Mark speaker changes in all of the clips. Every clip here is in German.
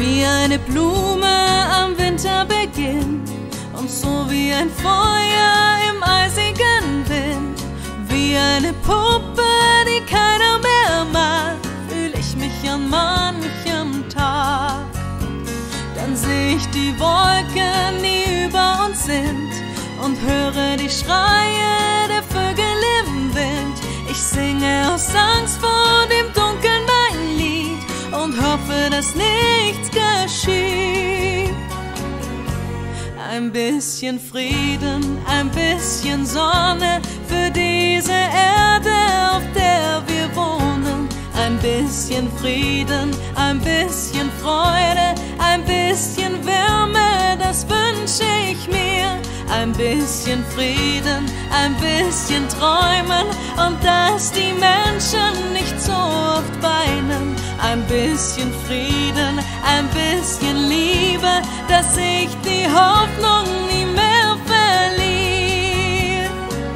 Speaker 1: wie eine Blume am Winterbeginn und so wie ein Feuer im eisigen Wind, wie eine Puppe, die keiner mehr mag, fühl ich mich an manchem Tag. Dann seh ich die Wolken, die über uns sind, und höre die Schreie der Vögel im Wind. Ich singe aus Angst vor dem Dunkeln mein Lied und hoffe, dass nichts geschieht. Ein bisschen Frieden, ein bisschen Sonne für diese Erde, auf der wir wohnen. Ein bisschen Frieden, ein bisschen Freude, ein bisschen Wärme, das wünsche ich mir. Ein bisschen Frieden, ein bisschen Träumen und dass die Menschen nicht so oft weinen. Ein bisschen Frieden, ein bisschen Liebe, dass ich die Hoffnung nie mehr verliere.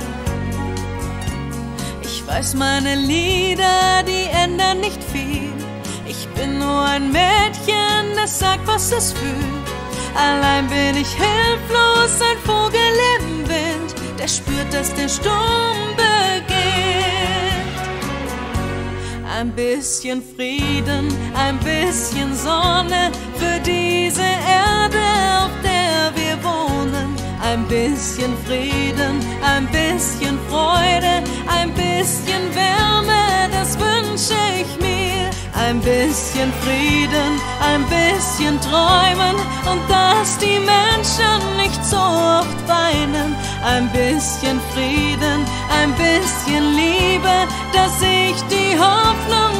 Speaker 1: Ich weiß, meine Lieder, die ändern nicht viel. Ich bin nur ein Mädchen, das sagt, was es fühlt. Allein bin ich hilflos, ein Vogel im Wind, der spürt, dass der Sturm beginnt. Ein bisschen Frieden, ein bisschen Sonne für diese Erde, auf der wir wohnen. Ein bisschen Frieden, ein bisschen Freude, ein bisschen Wärme, das wünsche ich mir. Ein bisschen Frieden, ein bisschen Träumen und dass die Menschen nicht so oft weinen. Ein bisschen Frieden, ein bisschen Liebe, dass ich die Hoffnung